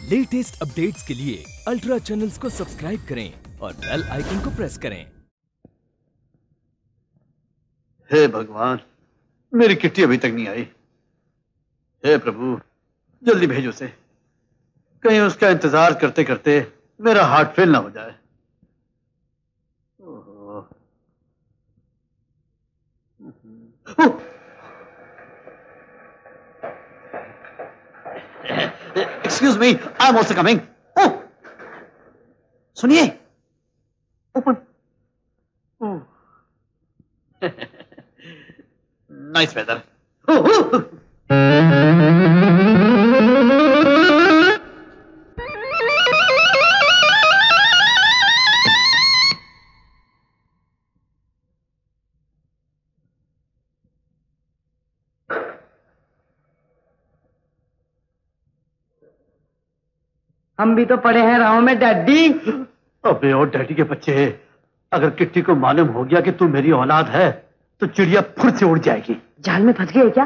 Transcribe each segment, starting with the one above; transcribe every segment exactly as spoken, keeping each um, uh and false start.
Latest updates के लिए ultra channels को सब्सक्राइब करें और बेल आइकन को प्रेस करें। हे भगवान, मेरी किट्टी अभी तक नहीं आई। हे प्रभु, जल्दी भेजो उसे। कहीं उसका इंतजार करते करते मेरा हार्ट फेल ना हो जाए। Excuse me, I am also coming. सुनिए, ओपन। Nice weather. हम भी तो पड़े हैं राहों में डैडी। अबे और डैडी के बच्चे, अगर किट्टी को मालूम हो गया कि तू मेरी औलाद है तो चिड़िया फुर्र से उड़ जाएगी। जाल में फंस गए क्या?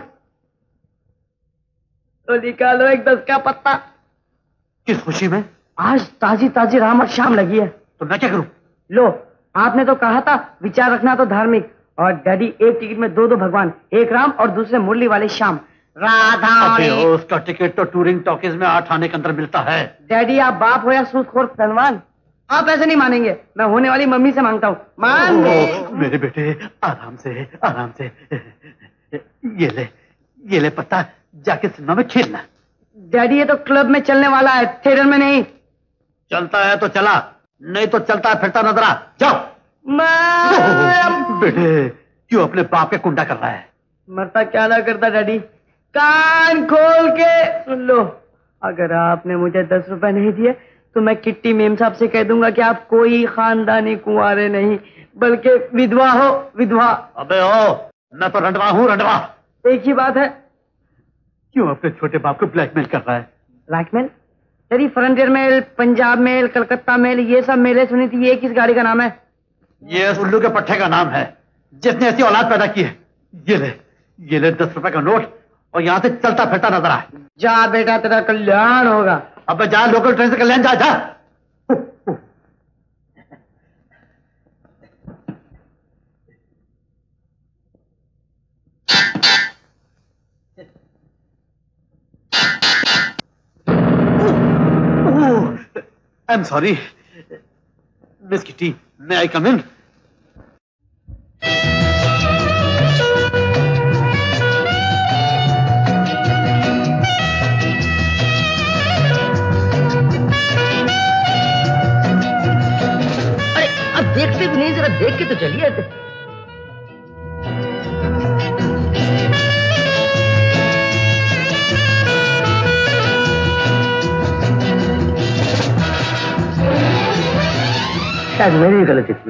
तो निकालो एक दस का पत्ता। किस खुशी में? आज ताजी ताजी राम शाम लगी है। तो मैं क्या करूं? लो, आपने तो कहा था विचार रखना तो धार्मिक। और डैडी, एक टिकट में दो दो भगवान, एक राम और दूसरे मुरली वाले श्याम। राधा। अबे उसका टिकट तो टूरिंग टॉकीज में आठ आने के अंदर मिलता है। डैडी, आप बाप हो या सूदखोर धनवान, आप ऐसे नहीं मानेंगे। मैं होने वाली मम्मी से मांगता हूँ, मान दे। मेरे बेटे, आराम से आराम से। ये ले, ये ले पत्ता, जाके सिनेमा में खेलना। डैडी, ये तो क्लब में चलने वाला है, थिएटर में नहीं। चलता है तो चला, नहीं तो चलता है फिरता नजर आ। जाओ। बेटे, क्यों अपने बाप के कुंडा कर रहा है? मरता क्या ना करता डैडी। कान खोल के सुन लो, अगर आपने मुझे दस रुपए नहीं दिए तो मैं किट्टी मेम साहब से कह दूंगा कि आप कोई खानदानी कुंवारे नहीं बल्कि विधवा हो, विधवा। अबे ओ, मैं तो रंडवा हूँ, रंडवा। एक ही बात है। क्यों अपने छोटे बाप को ब्लैकमेल कर रहा है? ब्लैकमेल? तेरी frontier mail, Punjab mail, Calcutta mail, ये सब मेले सुनी थी। ये किस गाड़ी का नाम है? ये उल्लू के पट्टे का नाम है जिसने ऐसी औलाद पैदा की है। ये ले, ये ले दस रुपए का नोट और यहाँ से चलता फिरता नजर आ। जा बेटा, तेरा कल्याण होगा। अब जा, लोकल ट्रेन से कल्याण जा। जा। I am sorry miss Kitty, may I come in? देखते भी नहीं, जरा देख के तो चलिए। शायद मेरी गलती थी।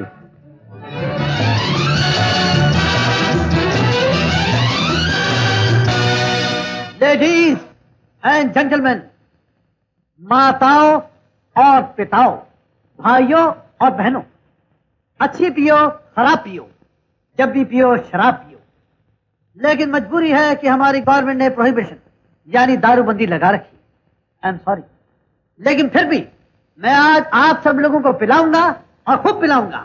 लेडीज एंड जेंटलमैन, माताओं और पिताओं, भाइयों और बहनों, अच्छी पियो, खराब पियो, जब भी पियो शराब पियो। लेकिन मजबूरी है कि हमारी गवर्नमेंट ने प्रोहिबिशन यानी दारूबंदी लगा रखी। आई एम सॉरी, लेकिन फिर भी मैं आज आप सब लोगों को पिलाऊंगा और खूब पिलाऊंगा।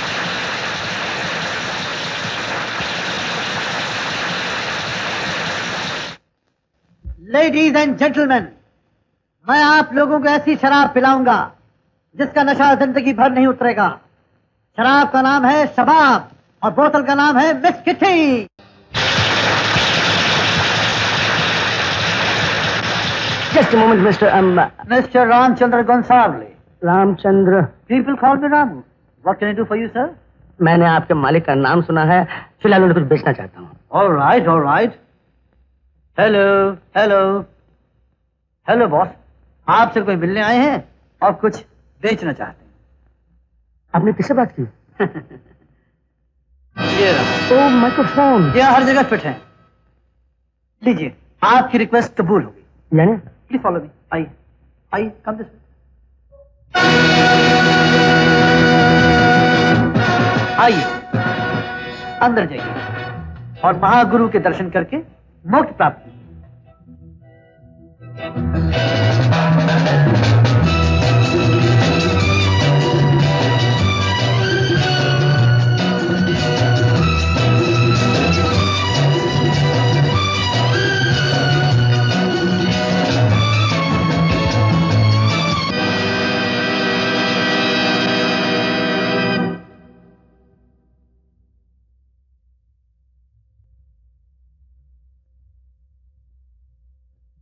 लेडीज एंड जेंटलमैन, मैं आप लोगों को ऐसी शराब पिलाऊंगा जिसका नशा जिंदगी भर नहीं उतरेगा। शराब का नाम है शबाब और बोतल का नाम है miss Kitty. Just a moment, Mister Um, Mister Ramchandra Gonsalve. Ramchandra. People call me Ramu. What can I do for you, sir? मैंने आपके मालिक का नाम सुना है, फिलहाल उन्हें कुछ बेचना चाहता हूँ। All right, all right. Hello, hello, hello, boss. आपसे कोई मिलने आए हैं और कुछ बेचना चाहते हैं। आपने किससे बात की? ये रहा। Oh, microphone. ये हर जगह फिट है। लीजिए, आपकी रिक्वेस्ट कबूल होगी। यानी? Please follow me. आइए, आइए, कम दिस। आइए, अंदर जाइए और महागुरु के दर्शन करके मोक्ष प्राप्त कीजिए।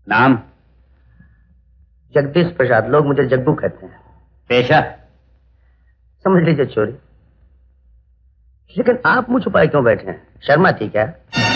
नाम? जगदीश प्रसाद, लोग मुझे जग्गू कहते हैं। पेशा? समझ लीजिए चोरी। लेकिन आप मुझ छुपाए क्यों बैठे हैं? शर्म आती क्या?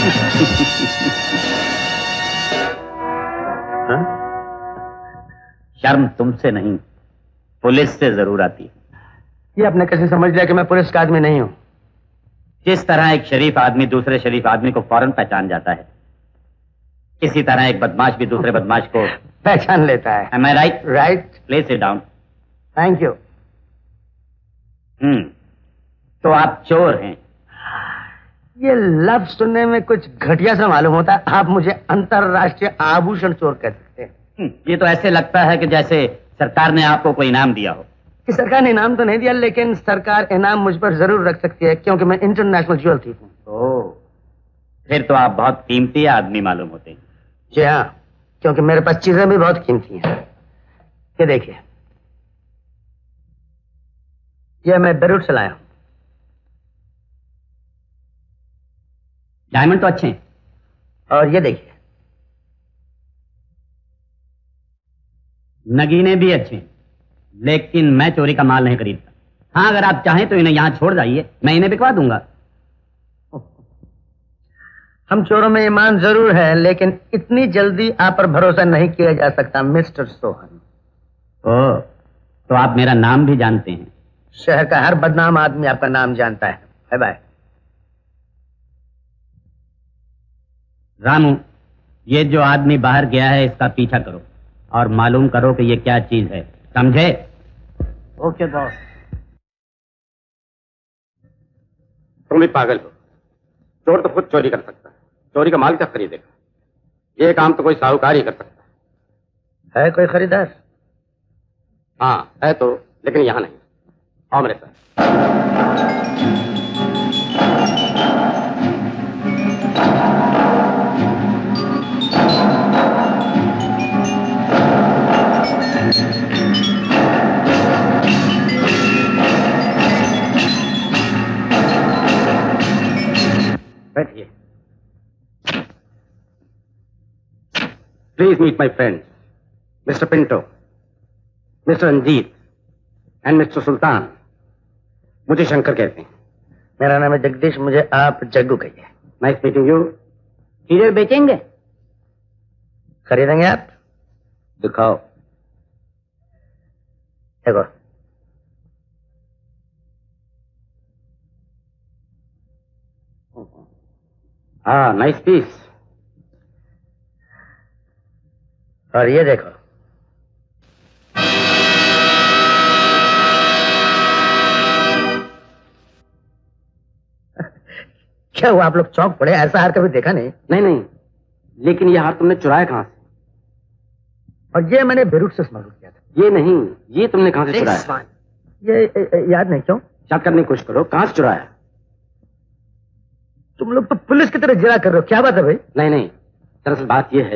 हाँ? शर्म तुमसे नहीं, पुलिस से जरूर आती है। ये आपने कैसे समझ लिया कि मैं पुलिस का आदमी नहीं हूं? जिस तरह एक शरीफ आदमी दूसरे शरीफ आदमी को फौरन पहचान जाता है, इसी तरह एक बदमाश भी दूसरे बदमाश को पहचान लेता है। Am I right? Right. Please sit down. Thank you. हम्म, तो आप चोर हैं? ये लफ्ज सुनने में कुछ घटिया सा मालूम होता है। आप मुझे अंतरराष्ट्रीय आभूषण चोर कह सकते हैं। ये तो ऐसे लगता है कि जैसे सरकार ने आपको कोई इनाम दिया हो। कि सरकार ने इनाम तो नहीं दिया, लेकिन सरकार इनाम मुझ पर जरूर रख सकती है, क्योंकि मैं इंटरनेशनल ज्वेल थीफ हूँ। ओह, फिर तो आप बहुत कीमती आदमी मालूम होते हैं। जी हाँ, क्योंकि मेरे पास चीजें भी बहुत कीमती हैं। ये देखिए, ये मैं बेरूट से लाया हूं। डायमंड तो अच्छे हैं। और ये देखिए, नगीने भी अच्छे हैं, लेकिन मैं चोरी का माल नहीं खरीदता। हाँ, अगर आप चाहें तो इन्हें यहां छोड़ जाइए, मैं इन्हें बिकवा दूंगा। हम चोरों में ईमान जरूर है, लेकिन इतनी जल्दी आप पर भरोसा नहीं किया जा सकता मिस्टर सोहन। ओह, तो आप मेरा नाम भी जानते हैं? शहर का हर बदनाम आदमी आपका नाम जानता है। Bye bye. रामू, ये जो आदमी बाहर गया है इसका पीछा करो और मालूम करो कि ये क्या चीज है, समझे? Okay boss. तुम भी पागल हो। चोर तो खुद चोरी कर सकता है, चोरी का माल क्या खरीदेगा? ये काम तो कोई साहूकार ही कर सकता है। है कोई खरीदार? हाँ है तो, लेकिन यहाँ नहीं। आओ मेरे साथ। बैठिए। Please meet my friend mister Pinto, mister Ranjit and mister Sultan. मुझे शंकर कहते हैं। मेरा नाम है जगदीश, मुझे आप जग्गू कहिए। Nice meeting you. हीरे बेचेंगे? खरीदेंगे आप? दिखाओ। देखो, हाँ, नाइस पीस। और ये देखो, क्या हुआ, आप लोग चौंक पड़े? ऐसा हार कभी देखा नहीं। नहीं नहीं, लेकिन ये हार तुमने चुराया कहाँ से? और ये मैंने बेरूट से स्मगल किया था। ये नहीं, ये तुमने कहाँ से चुराया? ये ए, ए, याद नहीं क्यों? याद करने की कोशिश करो, कहाँ से चुराया? तुम लोग तो पुलिस की तरह जिरा कर रहे हो, क्या बात है भाई? नहीं नहीं, दरअसल बात यह है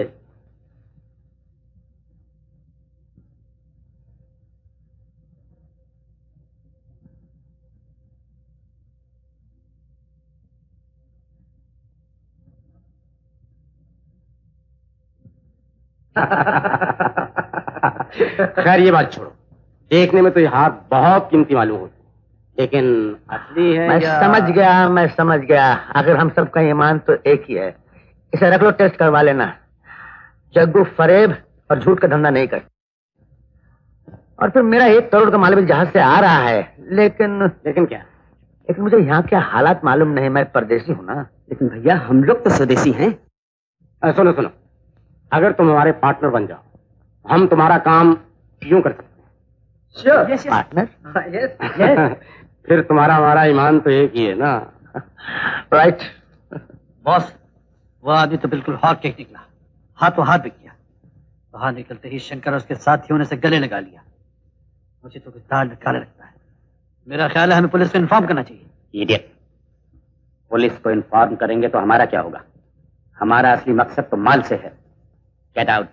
खैर ये बात छोड़ो। देखने में तो ये हार बहुत कीमती मालूम होती, लेकिन असली है मैं या... समझ गया, मैं समझ गया। अगर हम सबका ईमान तो एक ही है। इसे रख लो, टेस्ट करवा लेना। जग्गू फरेब और झूठ का धंधा नहीं करता। और फिर मेरा एक करोड़ का माल भी जहाज से आ रहा है, लेकिन लेकिन क्या? लेकिन मुझे यहाँ के हालात मालूम नहीं। मैं परदेसी हूँ ना। लेकिन भैया हम लोग तो स्वदेशी हैं। आ, सुनो सुनो, अगर तुम हमारे पार्टनर बन जाओ, हम तुम्हारा काम यूं कर सकते हैं। Sure. Yes, yes. Partner? yes, yes. फिर तुम्हारा हमारा ईमान तो एक ही है ना। राइट। बॉस, वो आदमी तो बिल्कुल हॉट केक निकला, हाथों हाथ बिक गया। बाहर निकलते ही शंकर और उसके साथियों ने से गले लगा लिया। मुझे तो कुछ दाल में काला लगता है। मेरा ख्याल है हमें पुलिस को इन्फॉर्म करना चाहिए। इडियट, पुलिस को इन्फॉर्म करेंगे तो हमारा क्या होगा? हमारा असली मकसद तो माल से है। Get out.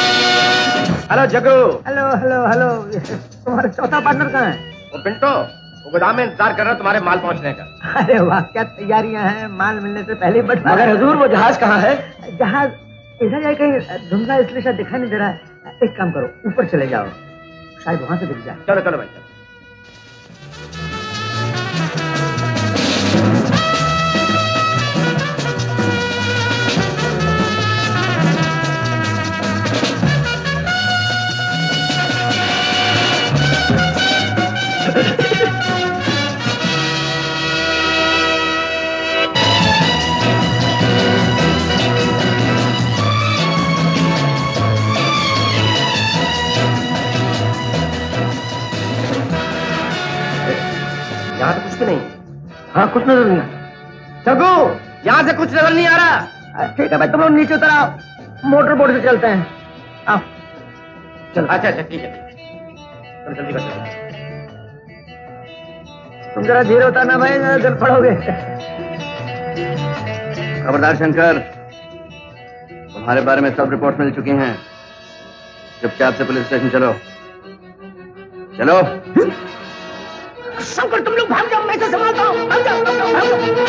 Hello Jaggu. Hello hello hello. तुम्हारा चौथा पार्टनर कहाँ है? वो पिंटो, वो गोदाम में इंतजार कर रहा है तुम्हारे माल पहुंचने का। अरे वाह, क्या तैयारियां हैं, माल मिलने से पहले बट। मगर हुजूर वो जहाज कहाँ है? जहाज इधर जाए, कहीं धुंधला इसलिए शायद दिखाई नहीं दे रहा है। एक काम करो, ऊपर चले जाओ, शायद वहां से दिख जाए। चलो चलो भाई चलो। यहाँ तो कुछ भी नहीं। हाँ, कुछ नजर नहीं। जग्गू, यहाँ से कुछ नजर नहीं आ रहा। ठीक है भाई, तुम लोग नीचे उतर आओ, मोटर बोट से चलते हैं। आओ चलो। अच्छा अच्छा ठीक है, चलो जल्दी कर चलो। तुम जरा धीरे उतरना भाई, जल पड़ोगे। खबरदार शंकर, तुम्हारे बारे में सब रिपोर्ट मिल चुकी हैं। चुपचाप से पुलिस स्टेशन चलो। चलो। शंकर, तुम लोग भाग जाओ, मैं इसे संभालता हूँ। भाग जाओ, भाग जाओ, भाग जाओ।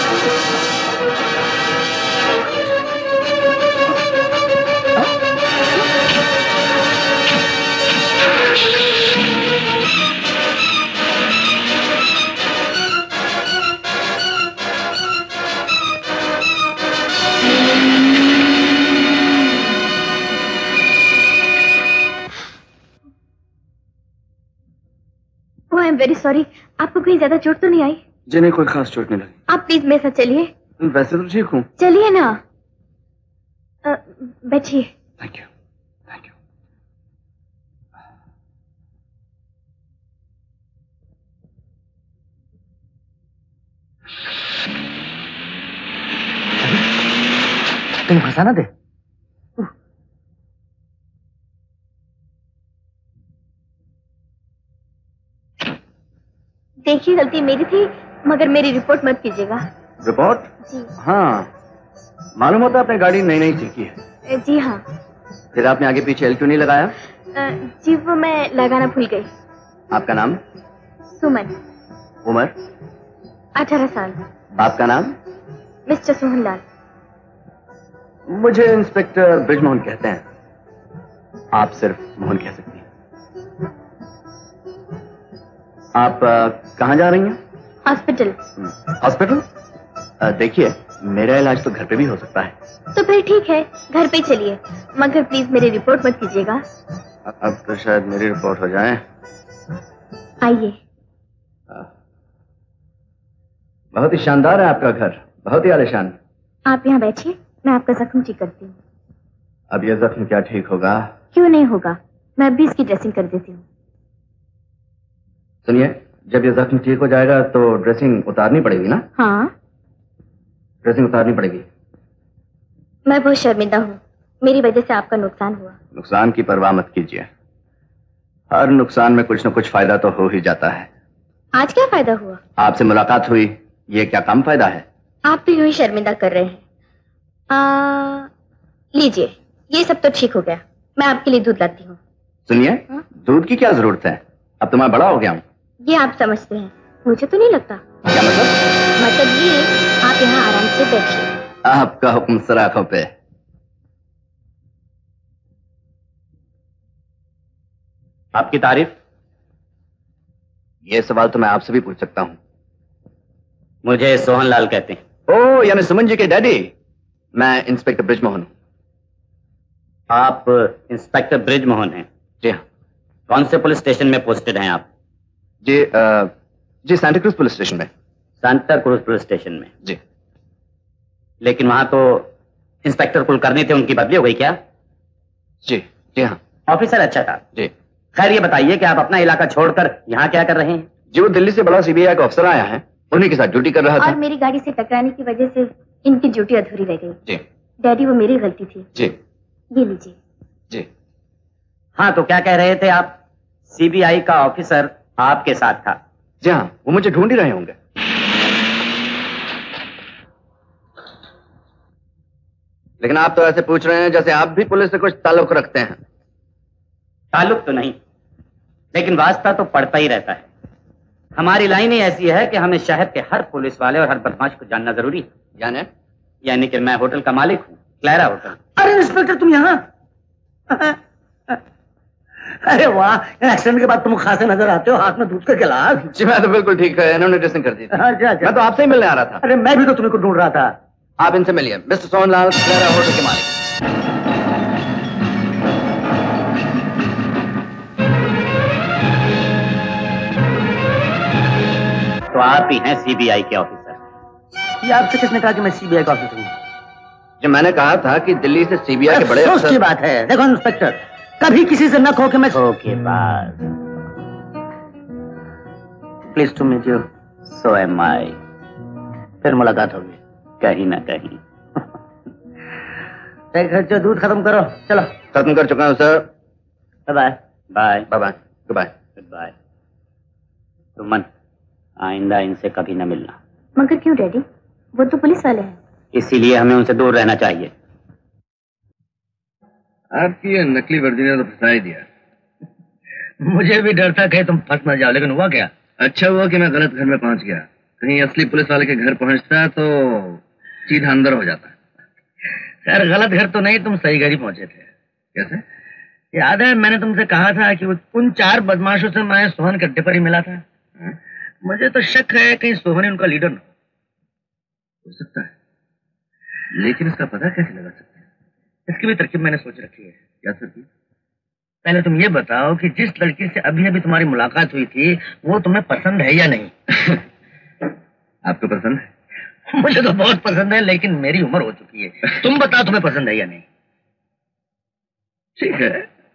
I am very sorry. आपको कहीं ज्यादा चोट तो नहीं आई? जी नहीं, कोई खास चोट नहीं लगी। आप प्लीज मेरे साथ चलिए। वैसे तो ठीक हूँ। चलिए ना, अ, बैठिए। Thank you, thank you. कहीं फंसा ना दे। देखिए, गलती मेरी थी, मगर मेरी रिपोर्ट मत कीजिएगा। रिपोर्ट? जी। हाँ, मालूम होता आपने गाड़ी नई नई सीखी है। जी हाँ। फिर आपने आगे पीछे एल क्यों नहीं लगाया? अ, जी वो मैं लगाना भूल गई। आपका नाम? सुमन। उम्र? अठारह साल। बाप का नाम? मिस्टर सोहनलाल। मुझे इंस्पेक्टर ब्रिजमोहन कहते हैं। आप सिर्फ मोहन कह सकती हैं। आप कहाँ जा रही हैं? हॉस्पिटल। हॉस्पिटल? देखिए, मेरा इलाज तो घर पे भी हो सकता है। तो फिर ठीक है, घर पे चलिए, मगर प्लीज मेरी रिपोर्ट मत कीजिएगा। अब तो शायद मेरी रिपोर्ट हो जाए। आइए। बहुत ही शानदार है आपका घर, बहुत ही आलीशान। आप यहाँ बैठिए, मैं आपका जख्म ठीक करती हूँ। अब यह जख्म क्या ठीक होगा? क्यों नहीं होगा, मैं अभी इसकी ड्रेसिंग कर देती हूँ। सुनिए, जब ये जख्म ठीक हो जाएगा तो ड्रेसिंग उतारनी पड़ेगी ना? हाँ, ड्रेसिंग उतारनी पड़ेगी। मैं बहुत शर्मिंदा हूँ, मेरी वजह से आपका नुकसान हुआ। नुकसान की परवाह मत कीजिए, हर नुकसान में कुछ न कुछ फायदा तो हो ही जाता है। आज क्या फायदा हुआ? आपसे मुलाकात हुई, ये क्या कम फायदा है? आप तो यूं ही शर्मिंदा कर रहे हैं। आ, लीजिए, ये सब तो ठीक हो गया, मैं आपके लिए दूध लाती हूँ। सुनिए, दूध की क्या जरूरत है, अब तो मैं बड़ा हो गया हूँ। ये आप समझते हैं, मुझे तो नहीं लगता। क्या मतलब? मतलब ये, आप यहाँ आराम से बैठिए। आपका हुक्म सराखों पे। आपकी तारीफ? ये सवाल तो मैं आपसे भी पूछ सकता हूँ। मुझे सोहनलाल कहते हैं। ओह, यानी सुमन जी के डैडी। मैं इंस्पेक्टर ब्रिजमोहन हूँ। आप इंस्पेक्टर ब्रिजमोहन हैं? जी हाँ। कौन से पुलिस स्टेशन में पोस्टेड हैं आप? जी आ, जी सांता क्रूज पुलिस स्टेशन में। सांता क्रूज पुलिस स्टेशन में? जी। लेकिन वहां तो इंस्पेक्टर कुलकर्णी थे, उनकी बदली हो गई क्या? जी जी हाँ। ऑफिसर अच्छा था जी। खैर ये बताइए कि आप अपना इलाका छोड़कर यहाँ क्या कर रहे हैं? जी, वो दिल्ली से बड़ा सीबीआई का अफसर आया है, उन्हीं के साथ ड्यूटी कर रहा था। और मेरी गाड़ी से टकराने की वजह से इनकी ड्यूटी अधूरी रह गई। जी। डैडी, वो मेरी गलती थी। जी। ये लीजिए। जी। हाँ, तो क्या कह रहे थे आप? सीबीआई का ऑफिसर आपके साथ था? जी हाँ, वो मुझे ढूंढ ही रहे होंगे। लेकिन आप तो ऐसे पूछ रहे हैं जैसे आप भी पुलिस से कुछ ताल्लुक रखते हैं। ताल्लुक तो नहीं, लेकिन वास्ता तो पड़ता ही रहता है। हमारी लाइन ही ऐसी है कि हमें शहर के हर पुलिस वाले और हर बदमाश को जानना जरूरी है। यानी यानी कि मैं होटल का मालिक हूँ, क्लैरा होटल। अरे इंस्पेक्टर तुम यहाँ? अरे वाह, एक्सीडेंट के बाद तुम खासे नजर आते हो, हाथ में दूध का गिलास। जी मैं तो बिल्कुल ठीक है, इन्होंने ड्रेसिंग कर दी थी। अच्छा अच्छा। मैं तो आपसे ही मिलने आ रहा था। अरे मैं भी तो तुम्हें को ढूंढ रहा था। आप इनसे मिलिए, मिस्टर सोनलाल, क्लैरा होटल के मालिक। तो आप ही हैं सीबीआई के ऑफिसर? ये आपसे किसने कहा कि मैं सीबीआई का ऑफिसर हूँ? जो मैंने कहा था कि दिल्ली से सीबीआई के बड़े अफसोस की बात है। देखो इंस्पेक्टर, कभी किसी से न कहो कि मैं ओके बात। Please to meet you. So am I. फिर मुलाकात होगी कहीं ना कहीं। जो दूध खत्म करो, चलो। खत्म कर चुका हूँ sir. Bye bye bye bye good good bye. Suman, आइंदा इनसे कभी न मिलना। मगर क्यों डैडी, वो तो पुलिस वाले हैं। इसीलिए हमें उनसे दूर रहना चाहिए। आपकी ये नकली वर्दी ने तो फंसा ही दिया। मुझे भी डर था कहीं तुम फंस न जाओ, लेकिन हुआ क्या? अच्छा हुआ कि मैं गलत घर में पहुंच गया। कहीं असली पुलिस वाले के घर पहुंचता तो सीधा अंदर हो जाता। खैर गलत घर तो नहीं, तुम सही घर ही पहुंचे थे। कैसे? याद है मैंने तुमसे कहा था कि उन चार बदमाशों से मैं सोहन के अड्डे पर ही मिला था। हा? मुझे तो शक है कहीं सोहन ही उनका लीडर न हो सकता है, लेकिन इसका पता कैसे लगा सकते हैं? इसकी भी तरकीब मैंने सोच रखी है। क्या तरकीब? पहले तुम ये बताओ कि जिस लड़की से अभी अभी तुम्हारी मुलाकात हुई थी वो तुम्हें पसंद है या नहीं? आपको पसंद है? मुझे तो बहुत पसंद है, लेकिन मेरी उम्र हो चुकी है। तुम बताओ तुम्हें पसंद है या नहीं? ठीक है।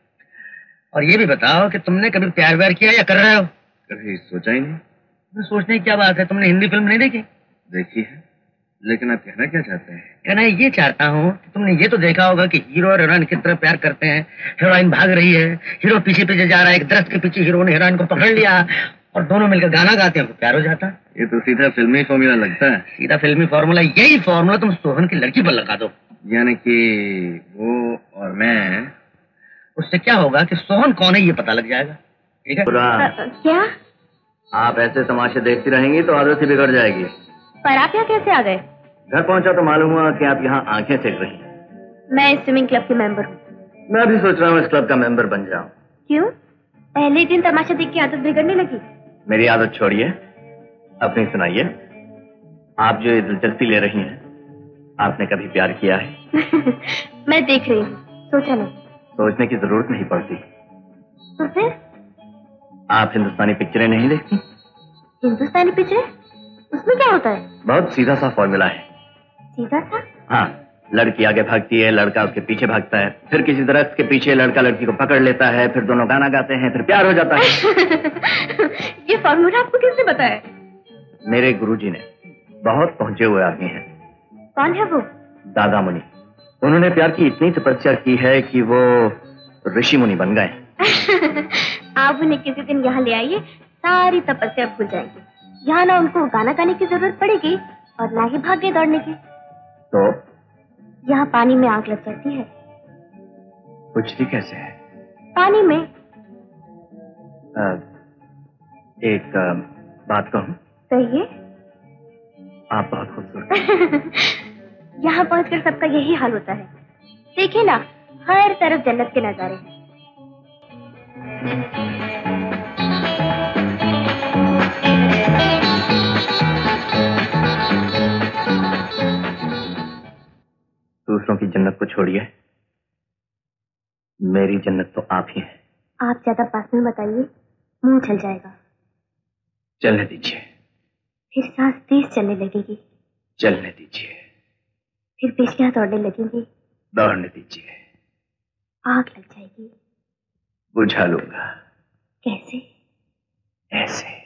और ये भी बताओ कि तुमने कभी प्यार व्यार किया या कर रहे हो? कभी सोचा ही नहीं। सोचने की क्या बात है, तुमने हिंदी फिल्म नहीं देखी? देखी है, लेकिन आप कहना क्या चाहते हैं? कहना ये चाहता हूँ कि तुमने ये तो देखा होगा कि हीरो और हीरोइन किस तरह प्यार करते हैं। हीरोइन भाग रही है, हीरो पीछे पीछे जा रहा है, एक दरख्त के पीछे हीरो ने हीरोइन को पकड़ लिया और दोनों मिलकर गाना गाते हैं, तो प्यार हो जाता। ये तो सीधा फिल्मी फॉर्मूला लगता है। सीधा फिल्मी फॉर्मूला? यही फॉर्मूला तुम सोहन की लड़की पर लगा दो। यानी कि वो और मैं? उससे क्या होगा कि सोहन कौन है ये पता लग जाएगा। ठीक है? क्या आप ऐसे तमाशे देखती रहेंगी तो आदत ही बिगड़ जाएगी। पर आप यहाँ कैसे आ गए? घर पहुंचा तो मालूम हुआ कि आप यहाँ आंखें सेक रही हैं। मैं इस स्विमिंग क्लब की मेंबर हूँ। मैं भी सोच रहा हूँ इस क्लब का मेंबर बन जाऊँ। क्यों? पहले ही दिन तमाशा देख के आदत बिगड़ने लगी। मेरी आदत छोड़िए, अपनी सुनाइए। आप जो ये दिलचस्पी ले रही हैं, आपने कभी प्यार किया है? मैं देख रही हूँ, सोचा नहीं। सोचने की जरूरत नहीं पड़ती। तो फिर? आप हिंदुस्तानी पिक्चरें नहीं देखती? हिंदुस्तानी पिक्चर? उसमें क्या होता है? बहुत सीधा सा फॉर्मूला है। सीधा सा? हाँ, लड़की आगे भागती है, लड़का उसके पीछे भागता है, फिर किसी दरख्त के पीछे लड़का लड़की को पकड़ लेता है, फिर दोनों गाना गाते हैं, फिर प्यार हो जाता है। ये फॉर्मूला आपको किसने बताया? मेरे गुरुजी ने। बहुत पहुंचे हुए आदमी हैं। कौन है वो? दादा मुनि। उन्होंने प्यार की इतनी तपस्या की है कि वो ऋषि मुनि बन गए। आप उन्हें किसी दिन यहाँ ले आइए, सारी तपस्या भूल जाएंगे। यहाँ ना उनको गाना गाने की जरूरत पड़ेगी और ना ही भागे दौड़ने की। तो यहाँ पानी में आग लग जाती है। पूछती कैसे है? पानी में। आ, एक आ, बात कहूँ? कहिए। आप बहुत खूबसूरत। यहाँ पहुँचकर सबका यही हाल होता है। देखिए ना, हर तरफ जन्नत के नजारे हैं। दूसरों की जन्नत को छोड़िए, मेरी जन्नत तो आप ही हैं। आप ज्यादा पास में बताइए, मुंह चल जाएगा। चलने दीजिए। फिर सांस तेज चलने लगेगी। चलने दीजिए। फिर पेशियां दौड़ने लगेंगी। दौड़ने दीजिए। आग लग जाएगी। बुझा लूंगा। कैसे? ऐसे।